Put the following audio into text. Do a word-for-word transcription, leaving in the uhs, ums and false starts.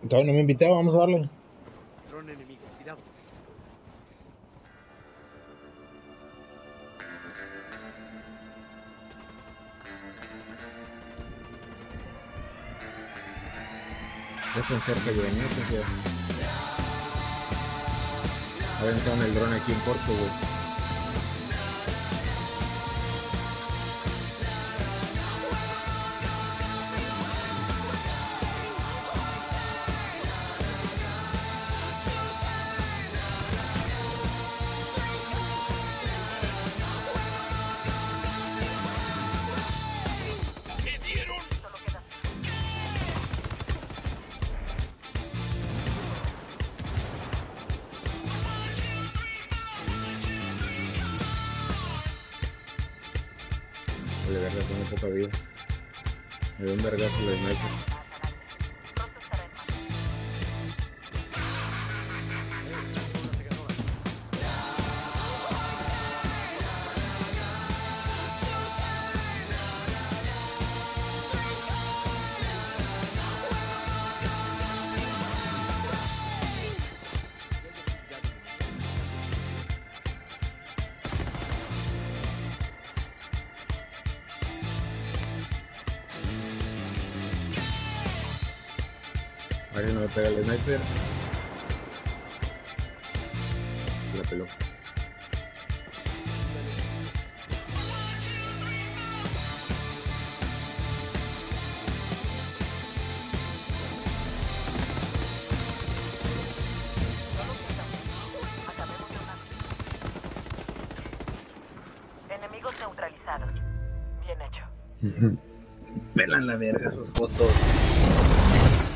Todavía no me invité, vamos a darle. Dron enemigo, cuidado. Ya están cerca, güey, no sé. Aventaron el dron aquí en corto, güey. De verdad, tengo poca vida. Me dio un vergazo de sniper. Alguien no me pega el sniper. La peló. Enemigos neutralizados. Bien hecho. Pelan la verga esos fotos.